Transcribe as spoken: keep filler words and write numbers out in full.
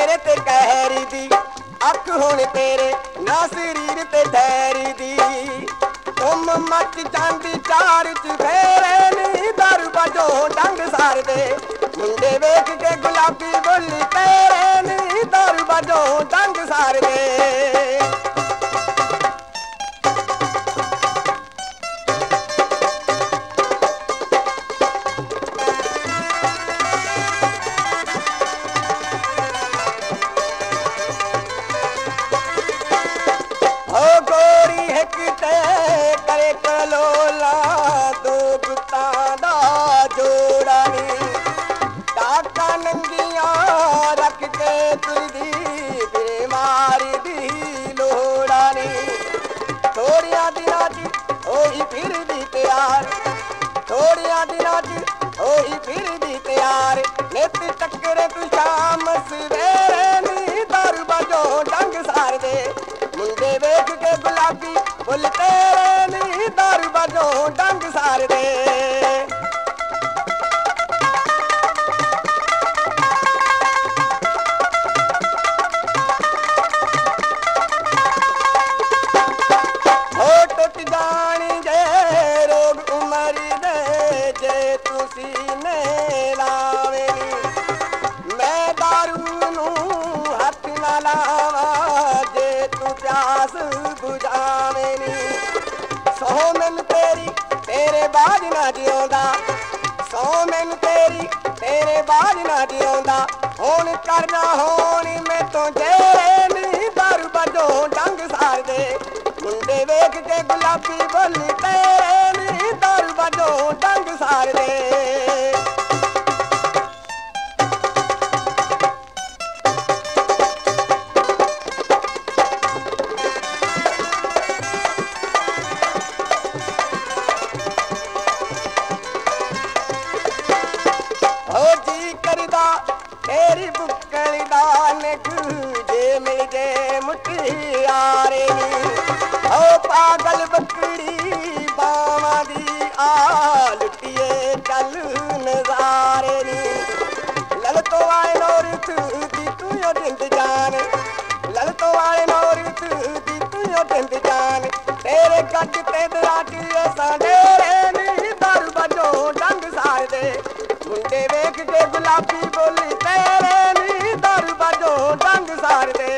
चेहरे ते कहरी दी अख होने तेरे ना शरीर ते ठहरी दी तुम मच चांदी चार चुफेरे नी दारू बाजो डंग सार दे मुंडे वेख के गुलाबी बोली तेरे नी दारू बाजो डंग सार दे करे कलोला दो गुत्तां दा जोड़ा नी टाका नंगियां रख के तुरदी फिरे मारी दी लोड़ा नी थोड़ियां दिनां च होई फिरदी तैयार थोड़ियां दिनां च होई फिरदी तैयार नित टक्करे तू शाम सवेरे नी दारू बाजो डंग सार दे मुंडे वेख के गुलाबी बोल तेरे नी दारू बाजो डंग सार दे हो टुट जानी जे रोग उमर दे जे तुसी ने लावे नी मैं दारू नू हथ ना लावा जे तू प्यास बुझावे नी सौ मैनू तेरी तेरे बाज ना जिउंदा सौ मैनू तेरी तेरे बाज ना जिउंदा हुण करना होनी मैं तो जेरे नी दारू बाजो डंग सार दे मुंडे वेख के गुलाबी बोली तेरे नी दारू बाजो डंग सार दे तेरी बुक्कली दा निग जे मिल जे मुटियारे नी ओ पागल बकड़ी बावां दी आ लुटिए चल नजारे नी लल तो आए नौर दी तू यो जिंद जान लल तो आए नौर दी तू यो जिंद जान तेरे गज ते दराटी सांडेरे नी दारू बाजो डंग सार दे मुंडे वेख के गुलाबी बोली तेरे नी दारू बाजो डंग सार दे